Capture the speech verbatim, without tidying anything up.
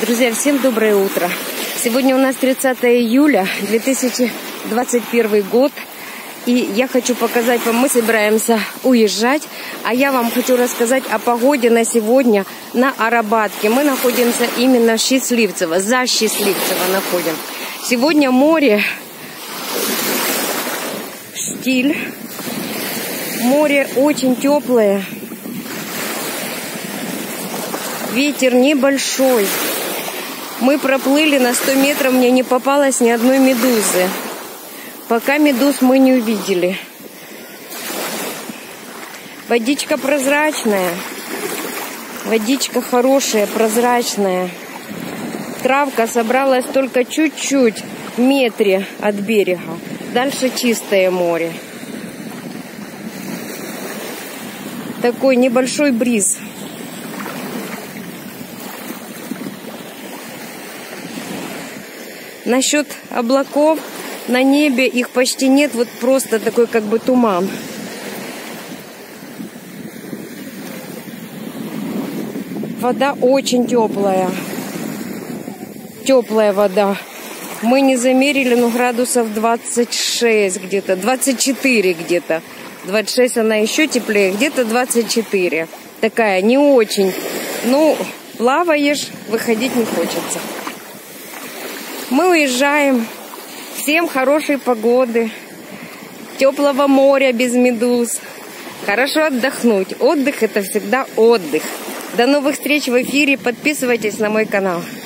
Друзья, всем доброе утро. Сегодня у нас тридцатое июля две тысячи двадцать первый год. И я хочу показать вам, мы собираемся уезжать. А я вам хочу рассказать о погоде на сегодня на Арабатке. Мы находимся именно в Счастливцево, за Счастливцево находим. Сегодня море штиль. Море очень теплое. Ветер небольшой. Мы проплыли на сто метров, мне не попалось ни одной медузы. Пока медуз мы не увидели. Водичка прозрачная. Водичка хорошая, прозрачная. Травка собралась только чуть-чуть в метре от берега. Дальше чистое море. Такой небольшой бриз. Насчет облаков, на небе их почти нет, вот просто такой как бы туман. Вода очень теплая. Теплая вода. Мы не замерили, но градусов двадцать шесть где-то, двадцать четыре где-то. двадцать шесть она еще теплее, где-то двадцать четыре. Такая не очень. Ну, плаваешь, выходить не хочется. Мы уезжаем. Всем хорошей погоды, теплого моря без медуз. Хорошо отдохнуть. Отдых — это всегда отдых. До новых встреч в эфире. Подписывайтесь на мой канал.